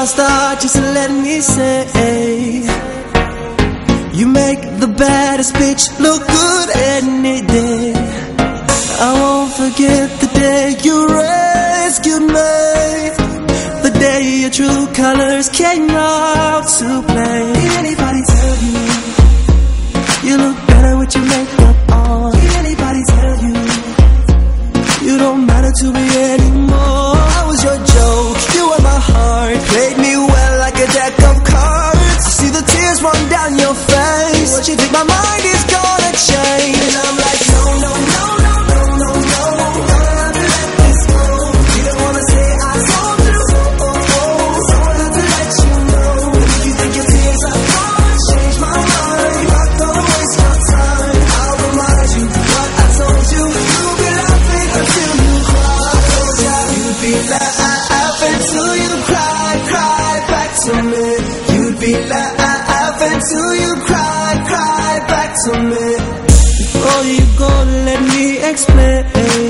I start, just let me say, you make the baddest bitch look good any day. I won't forget the day you rescued me, the day your true colors came out to play. Did anybody tell you you look better with your makeup on? Did anybody tell you you don't matter to me anymore? I was your joke, you were my heart, played me well like a deck of cards. See the tears run down your face. What you think my mind is gonna change? And I'm like, no, no, no, no, no, no, no, no, gonna have to let this go. You don't wanna say I told you, oh, oh, oh, so I have to let you know. If you think your tears are gonna change my mind, you're not gonna waste your time. I'll remind you what I told you. You'll be laughing until you cry. I told ya you'd be laughing till you cry, cry back to me. You'd be laughing till you cry, cry back to me. Before you go, let me explain.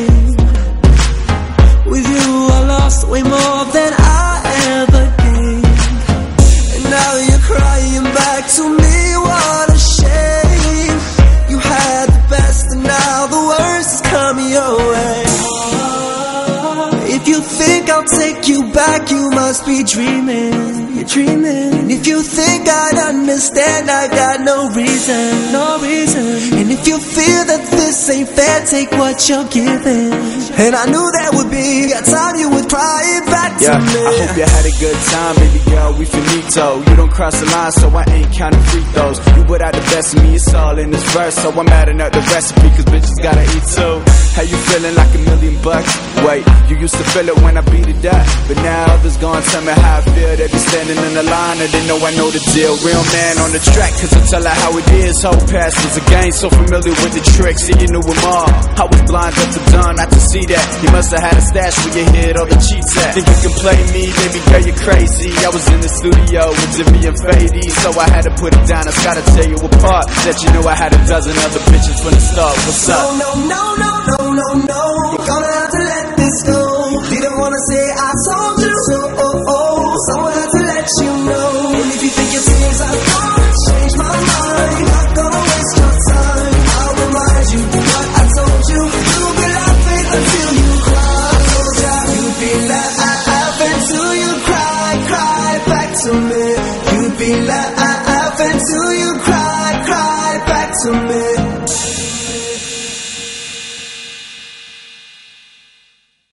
With you I lost way more than I ever gained, and now you're crying back to me. What a shame. You had the best and now the worst is coming your way. If you think I'll take you back, you must be dreaming. You're dreaming. And if you think I'd understand, I got no reason, no reason. And if you feel that this ain't fair, take what you're giving. And I knew that would be a time you would cry it back to me. I hope you had a good time, baby girl, we finito. You don't cross the line, so I ain't counting free throws. You put out the best of me, it's all in this verse. So I'm adding up the recipe, cause bitches gotta eat too. How you feeling, like $1,000,000? Wait, you used to feel it when I beat it up, but now others gonna tell me how I feel. They be standing in the line and they know I know the deal. Real man on the track, cause I tell her how it is. Whole past was a game, so familiar with the tricks, and you knew them all. I was blind up to dawn, not to see that. You must have had a stash where you hid all the cheats at. Think you can play me, baby girl, you're crazy. I was in the studio with Jimmy and Fady, so I had to put it down. I gotta tell you apart that you know I had a dozen other bitches from the start. What's up? No, no, no, no, no, no, you're gonna have to let this go. Didn't wanna say I told you so, oh, oh, someone had to let you know. And if you think your tears are gonna change my mind, you're not gonna waste your time. I'll remind you what I told you. You'll be laughing until you cry. I told ya you'd be laughing till you cry, cry back to me. You'd be laughing till you cry, cry back to me.